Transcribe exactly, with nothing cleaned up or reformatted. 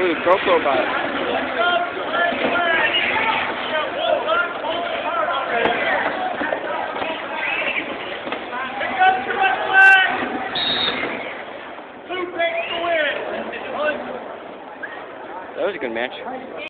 Ooh, Coco got it. That was a good match.